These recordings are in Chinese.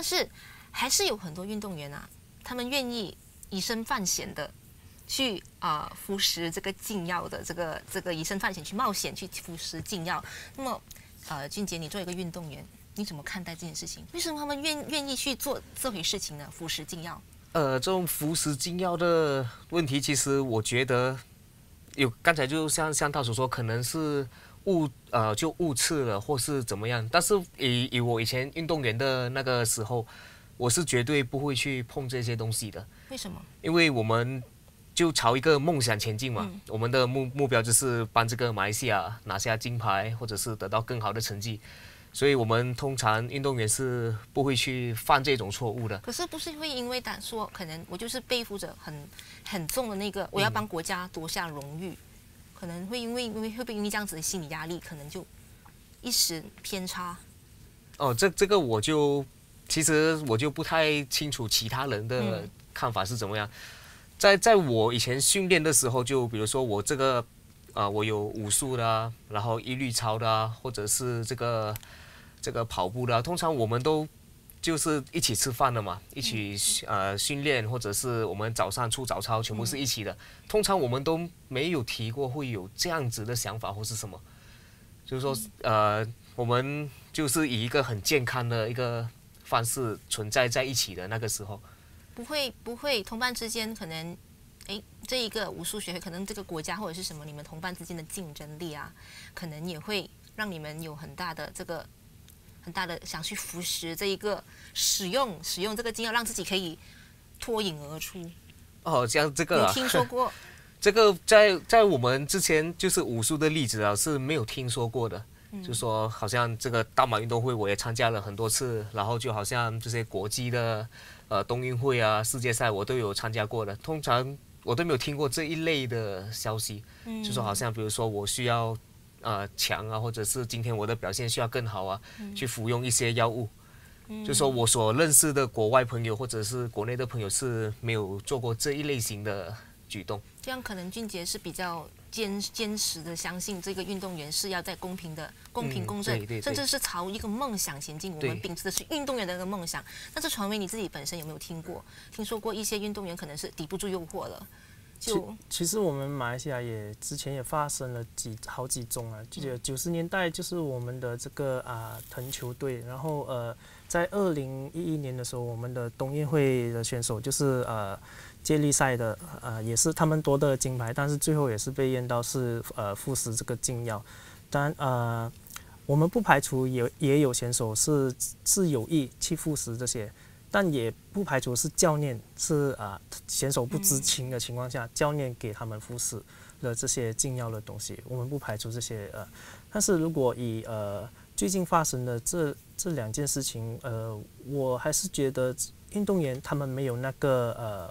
但是还是有很多运动员啊，他们愿意以身犯险的去服食这个禁药的这个以身犯险去冒险去服食禁药。那么俊杰，你作为一个运动员，你怎么看待这件事情？为什么他们愿意去做这回事情呢？服食禁药？ 这种服食禁药的问题，其实我觉得刚才就像他所说，可能是就误刺了，或是怎么样。但是以我以前运动员的那个时候，我是绝对不会去碰这些东西的。 为什么？ 因为我们就朝一个梦想前进嘛，我们的目标就是帮这个马来西亚拿下金牌，或者是得到更好的成绩。所以我们通常运动员是不会去犯这种错误的。 可是不是会因为说可能我就是背负着很重的那个，我要帮国家夺下荣誉，可能会会不会因为这样子的心理压力，可能就一时偏差？ 这个其实我就不太清楚其他人的看法是怎么样。在我以前训练的时候，就比如说我这个我有武术的啊，然后一律操的啊，或者是这个跑步的啊，通常我们都就是一起吃饭的嘛，一起训练，或者是我们早上出早操，全部是一起的。通常我们都没有提过会有这样子的想法或是什么，就是说我们就是以一个很健康的一个方式存在在一起的那个时候。 不会，同伴之间可能，这一个武术学会，可能这个国家或者是什么，你们同伴之间的竞争力啊，可能也会让你们有很大的想去服食这一个使用这个禁药，让自己可以脱颖而出。 像这个你听说过？ 这个在我们之前就是武术的例子啊，是没有听说过的。就说好像这个大马运动会我也参加了很多次，然后就好像这些国际的冬运会啊、世界赛我都有参加过的，通常我都没有听过这一类的消息。就说好像比如说我需要强啊，或者是今天我的表现需要更好啊，去服用一些药物。就说我所认识的国外朋友或者是国内的朋友是没有做过这一类型的举动。 这样可能俊杰是比较坚持的相信这个运动员是要在公平公正， 对， 甚至是朝一个梦想前进。我们秉持的是运动员的那个梦想。但是传媒你自己本身有没有听说过一些运动员可能是抵不住诱惑了？ 其实我们马来西亚之前也发生了好几宗啊，就90年代就是我们的这个藤球队，然后在2011年的时候，我们的冬运会的选手就是接力赛的也是他们夺得了金牌，但是最后也是被验到是服食这个禁药。当然我们不排除也有选手是有意去服食这些。但也不排除是教练选手不知情的情况下，教练给他们服食了这些禁药的东西，我们不排除这些但是如果以最近发生的这两件事情，我还是觉得运动员他们没有那个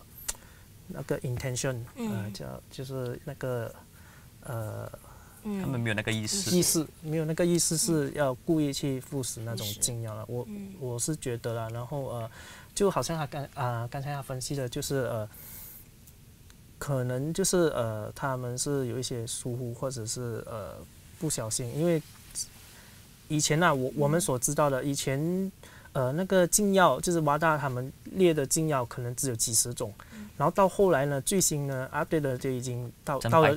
intention，就是那个他们没有那个意识， 没有那个意识是要故意去服食那种禁药了。我是觉得啦，然后就好像刚才他分析的，就是可能就是他们是有一些疏忽或者是不小心，因为以前我们所知道的以前那个禁药就是WADA他们列的禁药可能只有几十种，然后到后来呢最新呢update的就已经到了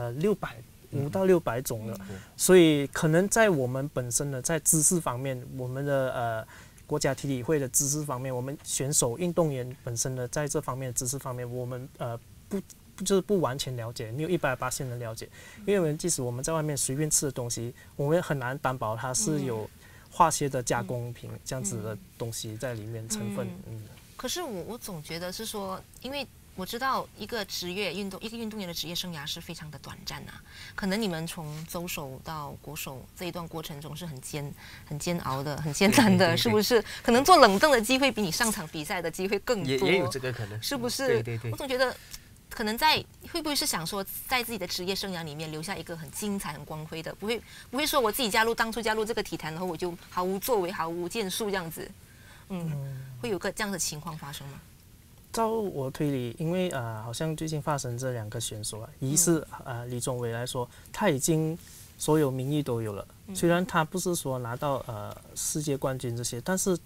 500到600种了，所以可能在我们本身的在知识方面，我们的国家体育会的知识方面，我们选手运动员本身的在这方面的知识方面，我们就是不完全了解，没有180%的了解，因为我们即使我们在外面随便吃的东西，我们很难担保它是有化学的加工品这样子的东西在里面成分。 可是我总觉得是说，因为我知道一个运动员的职业生涯是非常的短暂啊，可能你们从州手到国手这一段过程中是很煎熬的、很艰难的，是不是？可能做冷凳的机会比你上场比赛的机会更多， 也有这个可能， 是不是？ 对。 我总觉得，可能会不会是想说，在自己的职业生涯里面留下一个很精彩、很光辉的，不会说我自己当初加入这个体坛，然后我就毫无作为、毫无建树这样子，会有个这样的情况发生吗？ 照我推理，因为好像最近发生这2个选手一是李宗伟来说，他已经所有名誉都有了，虽然他不是说拿到世界冠军这些，但是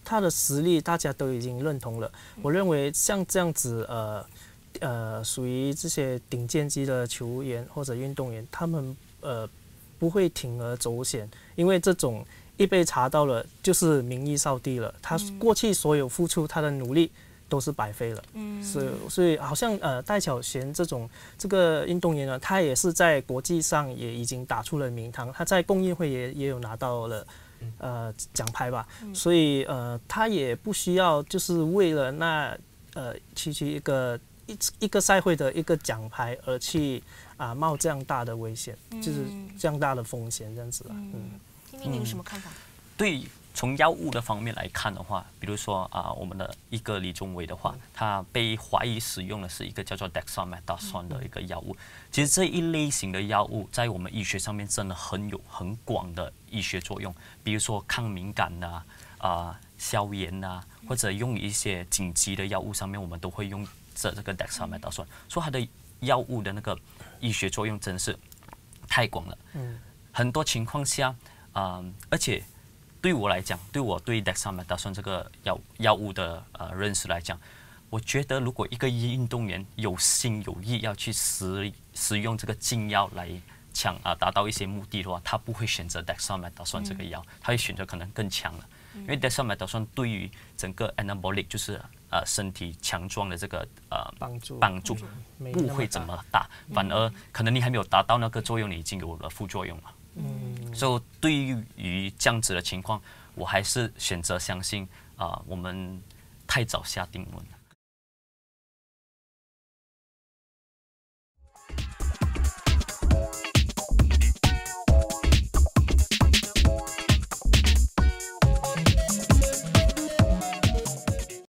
他的实力大家都已经认同了。我认为像这样子属于这些顶尖级的球员或者运动员，他们不会铤而走险，因为这种一被查到了就是名誉扫地了，他过去所有付出他的努力都是白费了。所以好像戴晓贤这个运动员呢，他也是在国际上也已经打出了名堂，他在共运会也有拿到了奖牌吧，所以他也不需要就是为了那区一个赛会的一个奖牌而去冒这样大的危险，就是这样大的风险这样子。 听听你有什么看法？ 对，从药物的方面来看的话，比如说我们的一个李宗伟的话，他被怀疑使用的是一个叫做 dexamethasone 的一个药物。其实这一类型的药物在我们医学上面真的很广的医学作用，比如说抗敏感消炎或者用一些紧急的药物上面，我们都会用这个 dexamethasone， 所以它的药物的那个医学作用真是太广了。很多情况下，而且对我来讲，对 dexamethasone 这个药物的认识来讲，我觉得如果一个运动员有心有意要去使用这个禁药来达到一些目的的话，他不会选择 dexamethasone 这个药，他会选择可能更强的。因为 dexamethasone 对于整个 anabolic 就是身体强壮的这个帮助不会这么大，反而可能你还没有达到那个作用，你已经有了副作用了。所以对于这样子的情况，我还是选择相信我们太早下定论了。